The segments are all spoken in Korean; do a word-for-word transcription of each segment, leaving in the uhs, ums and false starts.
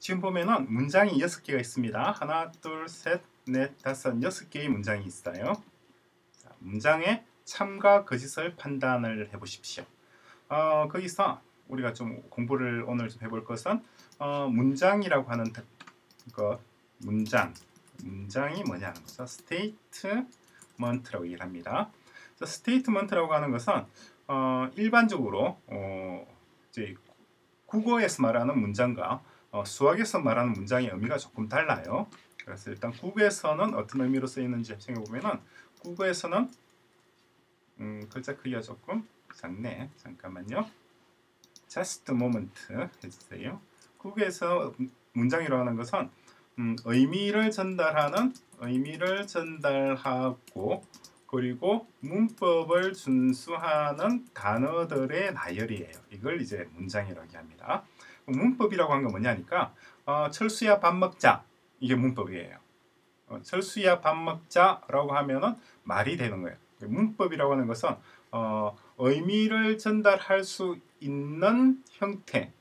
지금 보면은 문장이 여섯 개가 있습니다. 하나, 둘, 셋, 넷, 다섯, 여섯 개의 문장이 있어요. 자, 문장의 참과 거짓을 판단을 해보십시오. 어, 거기서 우리가 좀 공부를 오늘 좀 해볼 것은 어, 문장이라고 하는 것, 문장, 문장이 뭐냐는 거죠. 스테이트먼트라고 얘기를 합니다. 스테이트먼트라고 하는 것은 어, 일반적으로 어, 이제 국어에서 말하는 문장과 어, 수학에서 말하는 문장의 의미가 조금 달라요. 그래서 일단 국어에서는 어떤 의미로 쓰이는지 생각해보면은 국어에서는 음, 글자 크기가 조금 작네. 잠깐만요. just moment 해주세요. 국어에서 문장이라고 하는 것은 음, 의미를 전달하는 의미를 전달하고 그리고 문법을 준수하는 단어들의 나열이에요. 이걸 이제 문장이라고 합니다. 문법이라고 하는 건 뭐냐니까 어, 철수야 밥 먹자, 이게 문법이에요. 어, 철수야 밥 먹자라고 하면은 말이 되는 거예요. 문법이라고 하는 것은 어, 의미를 전달할 수 있는 형태,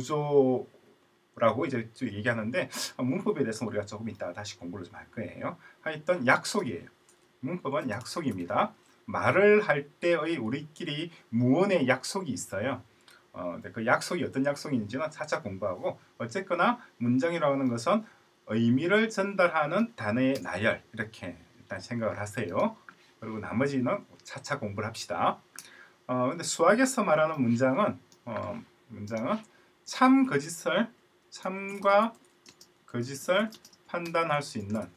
구조라고 이제 얘기하는데 문법에 대해서 우리가 조금 이따 다시 공부를 좀 할 거예요. 하여튼 약속이에요. 문법은 약속입니다. 말을 할 때의 우리끼리 무언의 약속이 있어요. 어, 그 약속이 어떤 약속인지는 차차 공부하고, 어쨌거나 문장이라고 하는 것은 의미를 전달하는 단어의 나열, 이렇게 일단 생각을 하세요. 그리고 나머지는 차차 공부를 합시다. 어, 근데 수학에서 말하는 문장은 어, 문장은 참 거짓을 참과 거짓을 판단할 수 있는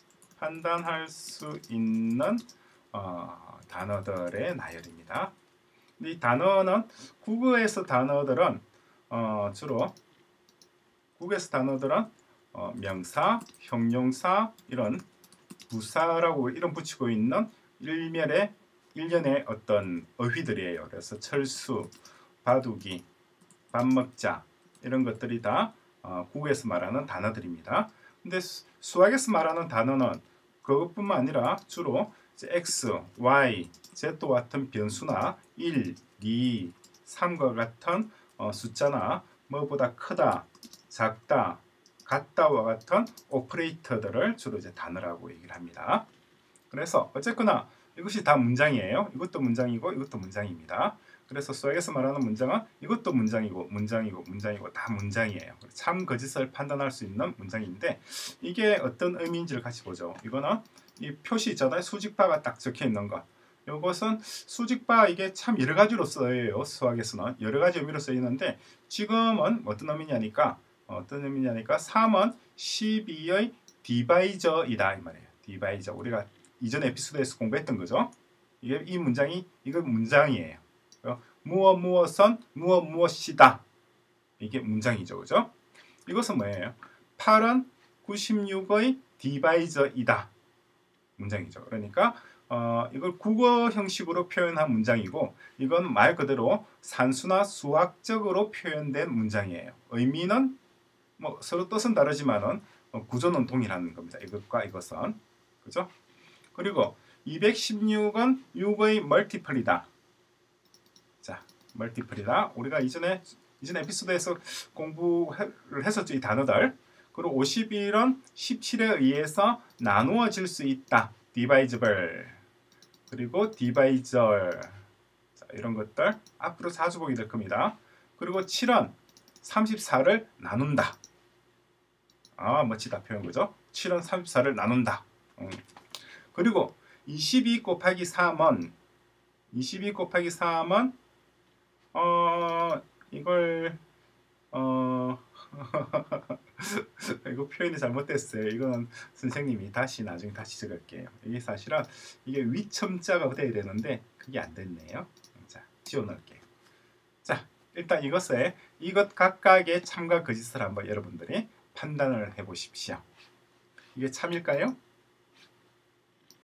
판단할 수 있는 어, 단어들의 나열입니다. 이 단어는 국어에서 단어들은 어, 주로 국어에서 단어들은 어, 명사, 형용사, 이런 부사라고 이름 붙이고 있는 일면의 일련의 어떤 어휘들이에요. 그래서 철수, 바둑이, 밥 먹자, 이런 것들이 다 어, 국어에서 말하는 단어들입니다. 근데 수, 수학에서 말하는 단어는 그것뿐만 아니라 주로 x, y, z와 같은 변수나 일, 이, 삼과 같은 어, 숫자나 뭐보다 크다, 작다, 같다와 같은 오퍼레이터들을 주로 이제 단어라고 얘기를 합니다. 그래서 어쨌거나 이것이 다 문장이에요. 이것도 문장이고 이것도 문장입니다. 그래서 수학에서 말하는 문장은 이것도 문장이고 문장이고 문장이고 다 문장이에요. 참 거짓을 판단할 수 있는 문장인데, 이게 어떤 의미인지를 같이 보죠. 이거는 이 표시 있잖아요. 수직바가 딱 적혀 있는 거. 이것은 수직바, 이게 참 여러 가지로 쓰여요. 수학에서는 여러 가지 의미로 쓰이는데, 지금은 어떤 의미냐니까 어떤 의미냐니까 삼은 십이의 디바이저이다 이 말이에요. 디바이저, 우리가 이전 에피소드에서 공부했던 거죠. 이게 이 문장이 이거 문장이에요. 무엇 무엇은 무엇 무엇이다, 이게 문장이죠, 그죠? 이것은 뭐예요? 팔은 구십육의 디바이저이다, 문장이죠. 그러니까 어, 이걸 국어 형식으로 표현한 문장이고, 이건 말 그대로 산수나 수학적으로 표현된 문장이에요. 의미는 뭐 서로 뜻은 다르지만은 어, 구조는 동일한 겁니다. 이것과 이것은, 그죠? 그리고 이백십육은 육의 멀티플이다. 자, 멀티플이다. 우리가 이전에 이전 에피소드에서 공부를 했었죠, 이 단어들. 그리고 오십일은 십칠에 의해서 나누어질 수 있다. divisible. 그리고 divisor. 자, 이런 것들 앞으로 자주 보게 될 겁니다. 그리고 칠은 삼십사를 나눈다. 아, 멋지다 표현, 그죠? 칠은 삼십사를 나눈다. 음. 그리고 이십이 곱하기 삼은 이십이 곱하기 삼은 어 이걸 어 이거 표현이 잘못됐어요. 이거는 선생님이 다시 나중에 다시 적을게요. 이게 사실은 이게 위첨자가 돼야 되는데 그게 안 됐네요. 자, 지워 넣을게요. 자, 일단 이것에 이것 각각의 참과 거짓을 한번 여러분들이 판단을 해 보십시오. 이게 참일까요?